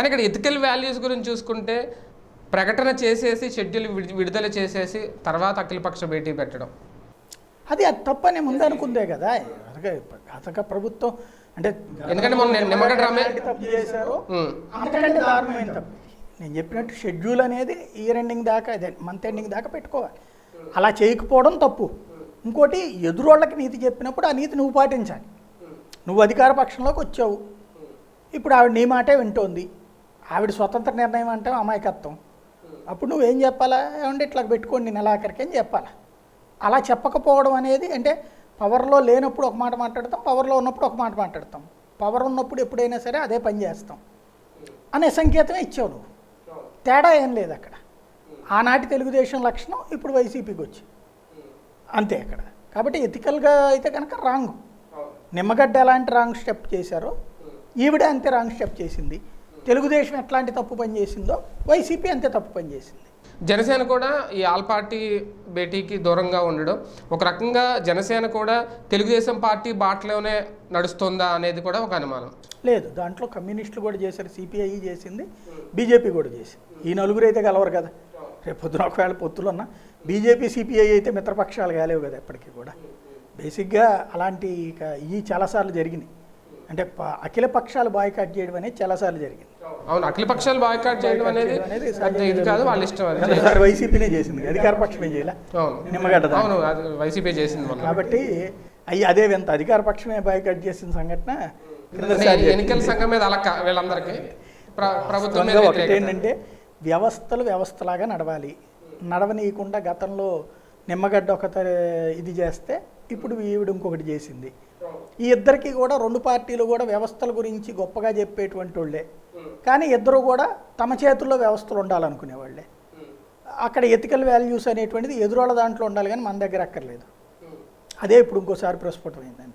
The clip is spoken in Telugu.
ఇక్కడ ఎథికల్ వాల్యూస్ గురించి చూసుకుంటే ప్రకటన చేసేసి షెడ్యూల్ విడుదల చేసేసి తర్వాత అఖిలపక్ష భేటీ పెట్టడం అది తప్పని ముందనుకుందే కదా. గత ప్రభుత్వం అంటే ఎందుకంటే మొన్న తప్పు చేశారు, అంతకంటే దారుణమైన తప్పు. నేను చెప్పినట్టు షెడ్యూల్ అనేది ఇయర్ ఎండింగ్ దాకా, అదే మంత్ ఎండింగ్ దాకా పెట్టుకోవాలి. అలా చేయకపోవడం తప్పు. ఇంకోటి ఎదురోళ్ళకి నీతి చెప్పినప్పుడు ఆ నీతి నువ్వు పాటించాలి. నువ్వు అధికార పక్షంలోకి వచ్చావు, ఇప్పుడు ఆవిడ నీ మాటే వింటోంది, ఆవిడ స్వతంత్ర నిర్ణయం అంటే అమాయకత్వం. అప్పుడు నువ్వేం చెప్పాలా, ఏమంటే ఇట్లా పెట్టుకోండి నెలాఖరికి అని చెప్పాలా. అలా చెప్పకపోవడం అనేది అంటే పవర్లో లేనప్పుడు ఒక మాట మాట్లాడతాం, పవర్లో ఉన్నప్పుడు ఒక మాట మాట్లాడతాం. పవర్ ఉన్నప్పుడు ఎప్పుడైనా సరే అదే పని చేస్తాం అనే సంకేతమే ఇచ్చావు నువ్వు. తేడా ఏం లేదు అక్కడ. ఆనాటి తెలుగుదేశం లక్షణం ఇప్పుడు వైసీపీకి వచ్చి అంతే అక్కడ. కాబట్టి ఎథికల్గా అయితే కనుక రాంగ్. నిమ్మగడ్డ ఎలాంటి రాంగ్ స్టెప్ చేశారో ఈవిడ అంతే రాంగ్ స్టెప్ చేసింది. తెలుగుదేశం ఎట్లాంటి తప్పు పని చేసిందో వైసీపీ అంతే తప్పు పని చేసింది. జనసేన కూడా ఈ ఆల్ పార్టీ భేటీకి దూరంగా ఉండడం, ఒక రకంగా జనసేన కూడా తెలుగుదేశం పార్టీ బాటలోనే నడుస్తుందా అనేది కూడా ఒక అనుమానం. లేదు, దాంట్లో కమ్యూనిస్టులు కూడా చేశారు, సిపిఐ చేసింది, బీజేపీ కూడా చేసింది. ఈ నలుగురు అయితే కలవరు కదా. రేపు పొద్దున ఒకవేళ పొత్తులు ఉన్నా బీజేపీ సిపిఐ అయితే మిత్రపక్షాలు కాలేవు కదా ఎప్పటికీ కూడా. బేసిక్గా అలాంటి ఈ చాలాసార్లు జరిగినాయి. అంటే అఖిల పక్షాలు బాయ్కాట్ చేయడం అనేది చాలాసార్లు జరిగింది. అవును, అఖిల పక్షాలు బాయ్కాట్ చేయడం అనేది ఇది కాదు, వాళ్ళ ఇష్టం. వైసీపీనే చేసింది, అధికార పక్షమే చేయాల. నిమ్మగడ్డ అవును, వైసీపీ చేసింది. కాబట్టి అదే వింత అధికార పక్షమే బాయ్కాట్ చేసిన సంఘటన ఎన్నికల సంఘం మీద అలా వీళ్ళందరికీ ప్రభుత్వం ఏంటంటే వ్యవస్థలు వ్యవస్థలాగా నడవాలి. నడవనీయకుండా గతంలో నిమ్మగడ్డ ఒక ఇది చేస్తే ఇప్పుడు ఈవిడ ఇంకొకటి చేసింది. ఈ ఇద్దరికి కూడా రెండు పార్టీలు కూడా వ్యవస్థల గురించి గొప్పగా చెప్పేటువంటి వాళ్ళే, కానీ ఇద్దరు కూడా తమ చేతుల్లో వ్యవస్థలు ఉండాలనుకునేవాళ్ళే. అక్కడ ఎథికల్ వాల్యూస్ అనేటువంటిది ఎదురోళ్ళ దాంట్లో ఉండాలి, కానీ మన దగ్గర అక్కర్లేదు. అదే ఇప్పుడు ఇంకోసారి ప్రస్ఫుటమైంది.